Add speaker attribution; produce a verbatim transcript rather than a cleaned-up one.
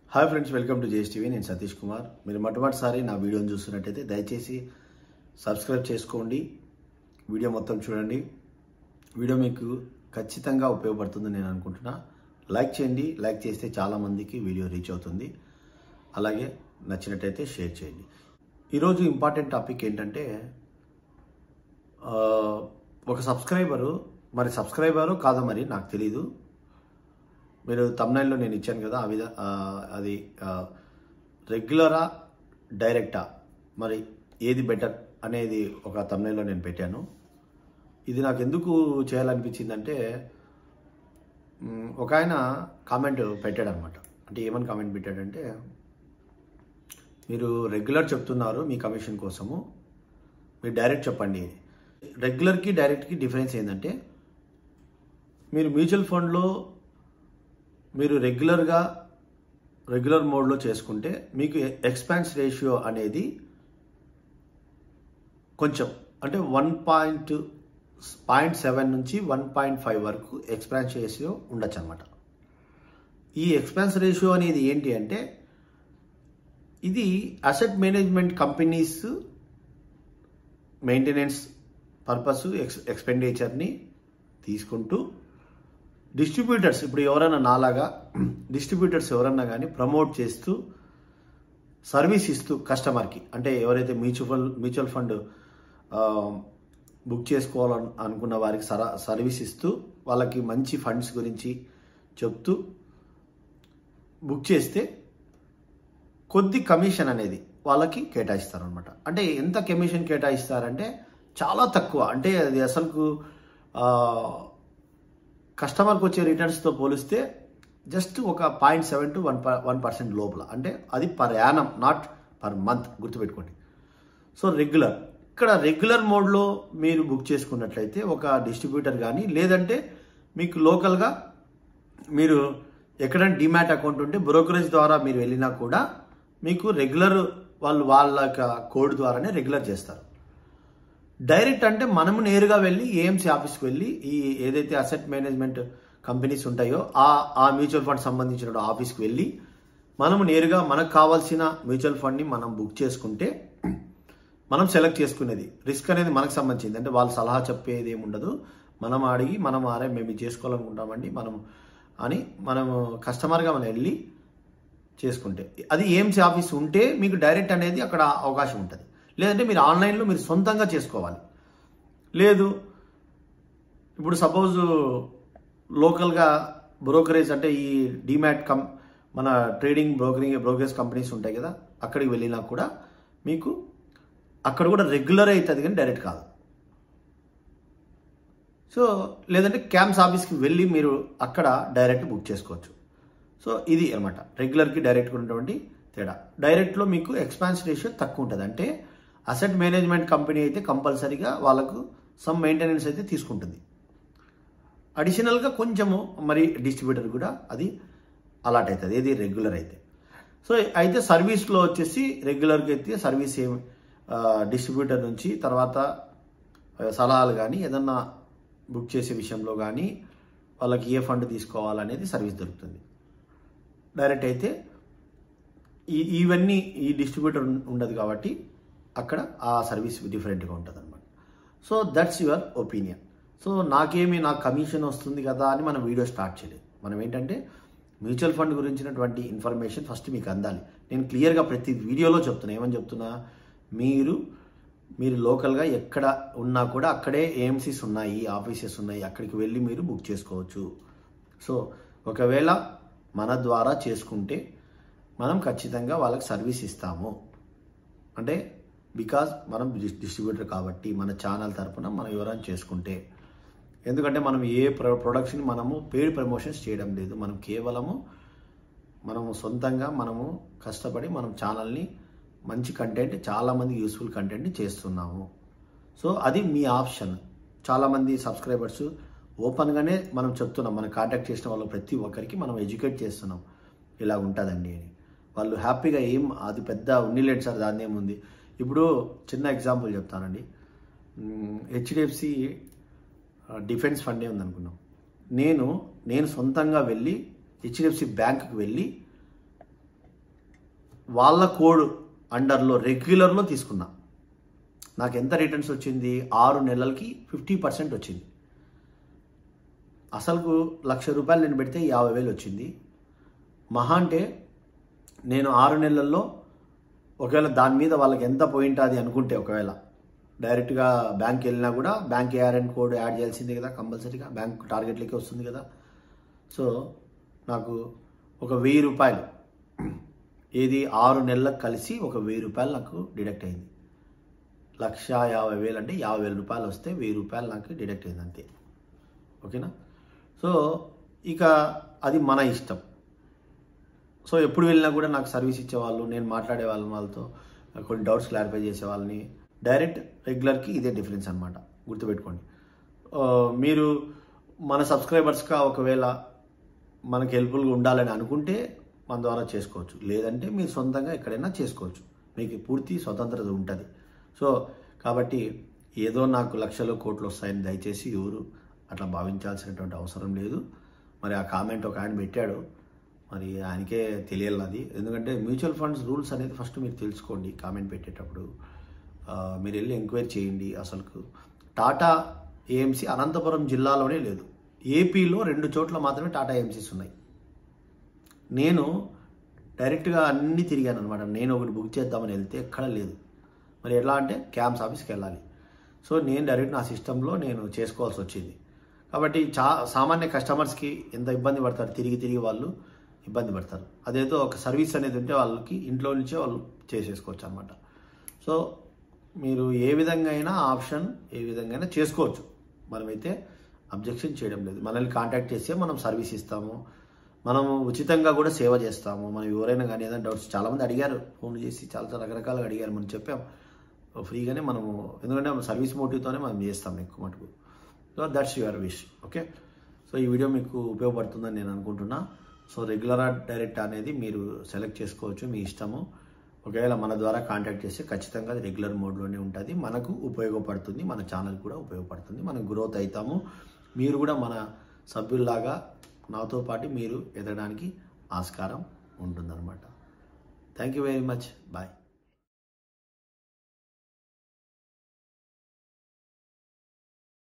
Speaker 1: Hi friends, welcome to JS TV. నేను సతీష్ కుమార్. మీరు మొట్టమొదటిసారి నా వీడియోని చూస్తున్నట్టయితే దయచేసి సబ్స్క్రైబ్ చేసుకోండి, వీడియో మొత్తం చూడండి. వీడియో మీకు ఖచ్చితంగా ఉపయోగపడుతుందని నేను అనుకుంటున్నా. లైక్ చేయండి, లైక్ చేస్తే చాలామందికి వీడియో రీచ్ అవుతుంది. అలాగే నచ్చినట్టయితే షేర్ చేయండి. ఈరోజు ఇంపార్టెంట్ టాపిక్ ఏంటంటే, ఒక సబ్స్క్రైబరు, మరి సబ్స్క్రైబరు కాదో మరి నాకు తెలీదు, మీరు తమ్నైల్లో నేను ఇచ్చాను కదా, ఆ విధ అది రెగ్యులరా డైరెక్టా, మరి ఏది బెటర్ అనేది ఒక తమ్నైల్లో నేను పెట్టాను. ఇది నాకు ఎందుకు చేయాలనిపించిందంటే, ఒక ఆయన కామెంట్ పెట్టాడు అనమాట. అంటే ఏమని కామెంట్ పెట్టాడంటే, మీరు రెగ్యులర్ చెప్తున్నారు మీ కమిషన్ కోసము, మీరు డైరెక్ట్ చెప్పండి. రెగ్యులర్కి డైరెక్ట్కి డిఫరెన్స్ ఏంటంటే, మీరు మ్యూచువల్ ఫండ్లో మీరు రెగ్యులర్గా రెగ్యులర్ మోడ్లో చేసుకుంటే మీకు ఎక్స్పెన్స్ రేషియో అనేది కొంచెం అంటే వన్ పాయింట్ పాయింట్ సెవెన్ నుంచి వన్ పాయింట్ ఫైవ్ వరకు ఎక్స్పెన్స్ రేషియో ఉండొచ్చు అనమాట. ఈ ఎక్స్పెన్స్ రేషియో అనేది ఏంటి అంటే, ఇది asset management companies maintenance purpose ex ఎక్స్పెండిచర్ని తీసుకుంటూ డిస్ట్రిబ్యూటర్స్, ఇప్పుడు ఎవరైనా నాలాగా డిస్ట్రిబ్యూటర్స్ ఎవరన్నా కానీ ప్రమోట్ చేస్తూ సర్వీస్ ఇస్తూ కస్టమర్కి, అంటే ఎవరైతే మ్యూచువల్ మ్యూచువల్ ఫండ్ బుక్ చేసుకోవాలని అనుకున్న వారికి సర సర్వీస్ ఇస్తూ వాళ్ళకి మంచి ఫండ్స్ గురించి చెప్తూ బుక్ చేస్తే కొద్ది కమిషన్ అనేది వాళ్ళకి కేటాయిస్తారనమాట. అంటే ఎంత కమిషన్ కేటాయిస్తారంటే చాలా తక్కువ. అంటే అది అసలుకు కస్టమర్కి వచ్చే రిటర్న్స్తో పోలిస్తే జస్ట్ ఒక point seven two one one percent లోపల. అంటే అది per annum, not per month, గుర్తుపెట్టుకోండి. సో రెగ్యులర్, ఇక్కడ రెగ్యులర్ మోడ్లో మీరు బుక్ చేసుకున్నట్లయితే ఒక డిస్ట్రిబ్యూటర్ కానీ, లేదంటే మీకు లోకల్గా మీరు ఎక్కడైనా డిమాట్ అకౌంట్ ఉంటే బ్రోకరేజ్ ద్వారా మీరు వెళ్ళినా కూడా మీకు రెగ్యులర్ వాళ్ళు వాళ్ళ కోడ్ ద్వారానే రెగ్యులర్ చేస్తారు. డైరెక్ట్ అంటే మనము నేరుగా వెళ్ళి ఏఎంసీ ఆఫీస్కి వెళ్ళి ఈ ఏదైతే అసెట్ మేనేజ్మెంట్ కంపెనీస్ ఉంటాయో ఆ ఆ మ్యూచువల్ ఫండ్ సంబంధించిన ఆఫీస్కి వెళ్ళి మనము నేరుగా మనకు కావాల్సిన మ్యూచువల్ ఫండ్ని మనం బుక్ చేసుకుంటే మనం సెలెక్ట్ చేసుకునేది రిస్క్ అనేది మనకు సంబంధించింది. అంటే వాళ్ళు సలహా చెప్పేది ఏమి ఉండదు. మనం అడిగి మనం ఆరే మేము చేసుకోవాలనుకుంటామండి మనం అని మనము కస్టమర్గా మనం వెళ్ళి చేసుకుంటే, అది ఏఎంసీ ఆఫీస్ ఉంటే మీకు డైరెక్ట్ అనేది అక్కడ అవకాశం ఉంటుంది. లేదంటే మీరు ఆన్లైన్లో మీరు సొంతంగా చేసుకోవాలి. లేదు, ఇప్పుడు సపోజ్ లోకల్గా బ్రోకరేజ్ అంటే ఈ డిమాట్ కం మన ట్రేడింగ్ బ్రోకరింగ్ బ్రోకరేజ్ కంపెనీస్ ఉంటాయి కదా, అక్కడికి వెళ్ళినా కూడా మీకు అక్కడ కూడా రెగ్యులర్ అవుతుంది కానీ డైరెక్ట్ కాదు. సో లేదంటే క్యాంప్స్ ఆఫీస్కి వెళ్ళి మీరు అక్కడ డైరెక్ట్ బుక్ చేసుకోవచ్చు. సో ఇది అనమాట రెగ్యులర్కి డైరెక్ట్గా ఉన్నటువంటి తేడా. డైరెక్ట్లో మీకు ఎక్స్పాన్స్ రేషియో తక్కువ ఉంటుంది. అంటే అసెట్ మేనేజ్మెంట్ కంపెనీ అయితే కంపల్సరీగా వాళ్ళకు సమ్ మెయింటెనెన్స్ అయితే తీసుకుంటుంది. అడిషనల్గా కొంచెము మరి డిస్ట్రిబ్యూటర్ కూడా అది అలాట్ అవుతుంది, ఏది రెగ్యులర్ అయితే. సో అయితే సర్వీస్లో వచ్చేసి రెగ్యులర్గా అయితే సర్వీస్ ఏమి డిస్ట్రిబ్యూటర్ నుంచి తర్వాత సలహాలు కానీ ఏదన్నా బుక్ చేసే విషయంలో కానీ వాళ్ళకి ఏ ఫండ్ తీసుకోవాలనేది సర్వీస్ దొరుకుతుంది. డైరెక్ట్ అయితే ఈ ఇవన్నీ ఈ డిస్ట్రిబ్యూటర్ ఉండదు కాబట్టి అక్కడ ఆ సర్వీస్ డిఫరెంట్గా ఉంటుంది అనమాట. So that's your opinion. So నాకేమి నాకు కమిషన్ వస్తుంది కదా అని మనం వీడియో స్టార్ట్ చేయలేదు. మనం ఏంటంటే మ్యూచువల్ ఫండ్ గురించినటువంటి ఇన్ఫర్మేషన్ ఫస్ట్ మీకు అందాలి. నేను క్లియర్గా ప్రతి వీడియోలో చెప్తున్నా. ఏమని చెప్తున్నా, మీరు మీరు లోకల్గా ఎక్కడ ఉన్నా కూడా అక్కడే ఏఎంసీస్ ఉన్నాయి, ఆఫీసెస్ ఉన్నాయి, అక్కడికి వెళ్ళి మీరు బుక్ చేసుకోవచ్చు. సో ఒకవేళ మన ద్వారా చేసుకుంటే మనం ఖచ్చితంగా వాళ్ళకి సర్వీస్ ఇస్తాము. అంటే బికాజ్ మనం డిస్ట్రిబ్యూటర్ కాబట్టి మన ఛానల్ తరఫున మనం ఎవరైనా చేసుకుంటే, ఎందుకంటే మనం ఏ ప్రొ ప్రొడక్షన్ మనము పెయిడ్ ప్రమోషన్స్ చేయడం లేదు. మనం కేవలము మనము సొంతంగా మనము కష్టపడి మనం ఛానల్ని మంచి కంటెంట్, చాలామంది యూస్ఫుల్ కంటెంట్ని చేస్తున్నాము. సో అది మీ ఆప్షన్. చాలామంది సబ్స్క్రైబర్స్ ఓపెన్గానే మనం చెప్తున్నాం, మనం కాంటాక్ట్ చేసిన వాళ్ళు ప్రతి ఒక్కరికి మనం ఎడ్యుకేట్ చేస్తున్నాం ఇలా ఉంటుందండి అని. వాళ్ళు హ్యాపీగా ఏం అది పెద్ద ఉన్నిలేడు సార్, దాన్ని ఏముంది. ఇప్పుడు చిన్న ఎగ్జాంపుల్ చెప్తానండి. హెచ్డిఎఫ్సి డిఫెన్స్ ఫండే ఉందనుకున్నాం. నేను నేను సొంతంగా వెళ్ళి హెచ్డిఎఫ్సి బ్యాంకుకి వెళ్ళి వాళ్ళ కోడ్ అండర్లో రెగ్యులర్లో తీసుకున్నా. నాకు ఎంత రిటర్న్స్ వచ్చింది? ఆరు నెలలకి ఫిఫ్టీ పర్సెంట్ వచ్చింది. అసలుకు లక్ష రూపాయలు నేను పెడితే యాభై వేలు వచ్చింది. మహా అంటే నేను ఆరు నెలల్లో ఒకవేళ దాని మీద వాళ్ళకి ఎంత పాయింట్ అది అనుకుంటే, ఒకవేళ డైరెక్ట్గా బ్యాంక్ వెళ్ళినా కూడా బ్యాంక్ ఏఆర్ఎన్ కోడ్ యాడ్ చేయాల్సిందే కదా కంపల్సరీగా, బ్యాంక్ టార్గెట్లకే వస్తుంది కదా. సో నాకు ఒక వెయ్యి రూపాయలు ఏది ఆరు నెలలకు కలిసి ఒక వెయ్యి రూపాయలు నాకు డిడక్ట్ అయింది. లక్ష యాభై వేలు అంటే యాభై వేల రూపాయలు వస్తే వెయ్యి రూపాయలు నాకు డిడక్ట్ అయింది అంతే. ఓకేనా? సో ఇక అది మన ఇష్టం. సో ఎప్పుడు వెళ్ళినా కూడా నాకు సర్వీస్ ఇచ్చేవాళ్ళు, నేను మాట్లాడే వాళ్ళ వాళ్ళతో కొన్ని డౌట్స్ క్లారిఫై చేసే వాళ్ళని, డైరెక్ట్ రెగ్యులర్కి ఇదే డిఫరెన్స్ అనమాట, గుర్తుపెట్టుకోండి. మీరు మన సబ్స్క్రైబర్స్గా ఒకవేళ మనకి హెల్ప్ఫుల్గా ఉండాలని అనుకుంటే మన ద్వారా చేసుకోవచ్చు, లేదంటే మీరు సొంతంగా ఎక్కడైనా చేసుకోవచ్చు, మీకు పూర్తి స్వతంత్రత ఉంటుంది. సో కాబట్టి ఏదో నాకు లక్షలు కోట్లు వస్తాయని దయచేసి ఎవరు అట్లా భావించాల్సినటువంటి అవసరం లేదు. మరి ఆ కామెంట్ ఒక ఆయన పెట్టాడు, మరి ఆయనకే తెలియాలి అది. ఎందుకంటే మ్యూచువల్ ఫండ్స్ రూల్స్ అనేది ఫస్ట్ మీరు తెలుసుకోండి. కామెంట్ పెట్టేటప్పుడు మీరు వెళ్ళి ఎంక్వైరీ చేయండి. అసలు టాటా ఏఎంసీ అనంతపురం జిల్లాలోనే లేదు, ఏపీలో రెండు చోట్ల మాత్రమే టాటా ఏఎంసీస్ ఉన్నాయి. నేను డైరెక్ట్గా అన్నీ తిరిగాను అనమాట. నేను ఒకటి బుక్ చేద్దామని వెళ్తే ఎక్కడ లేదు. మరి ఎట్లా అంటే క్యాంప్స్ ఆఫీస్కి వెళ్ళాలి. సో నేను డైరెక్ట్ నా సిస్టంలో నేను చేసుకోవాల్సి వచ్చింది. కాబట్టి చా సామాన్య కస్టమర్స్కి ఎంత ఇబ్బంది పడతారు, తిరిగి తిరిగి వాళ్ళు ఇబ్బంది పడతారు. అదేదో ఒక సర్వీస్ అనేది ఉంటే వాళ్ళకి ఇంట్లో నుంచే వాళ్ళు చేసేసుకోవచ్చు అనమాట. సో మీరు ఏ విధంగా అయినా ఆప్షన్ ఏ విధంగా అయినా చేసుకోవచ్చు. మనమైతే అబ్జెక్షన్ చేయడం లేదు. మనల్ని కాంటాక్ట్ చేస్తే మనం సర్వీస్ ఇస్తాము, మనము ఉచితంగా కూడా సేవ చేస్తాము. మనం ఎవరైనా కానీ ఏదైనా డౌట్స్ చాలామంది అడిగారు, ఫోన్ చేసి చాలా రకరకాలుగా అడిగారు, మనం చెప్పాం ఫ్రీగానే మనము, ఎందుకంటే సర్వీస్ మోటివ్తోనే మనం చేస్తాం ఎక్కువ మటుకు. So that's your wish. Okay, so ఈ వీడియో మీకు ఉపయోగపడుతుందని నేను అనుకుంటున్నా. సో రెగ్యులర్ డైరెక్ట్ అనేది మీరు సెలెక్ట్ చేసుకోవచ్చు, మీ ఇష్టము. ఒకవేళ మన ద్వారా కాంటాక్ట్ చేస్తే ఖచ్చితంగా అది రెగ్యులర్ మోడ్లోనే ఉంటుంది, మనకు ఉపయోగపడుతుంది, మన ఛానల్ కూడా ఉపయోగపడుతుంది, మనం గ్రోత్ అవుతాము. మీరు కూడా మన సభ్యుల్లాగా నాతో పాటు మీరు ఎదగడానికి ఆస్కారం ఉంటుందన్నమాట. Thank you very much. Bye.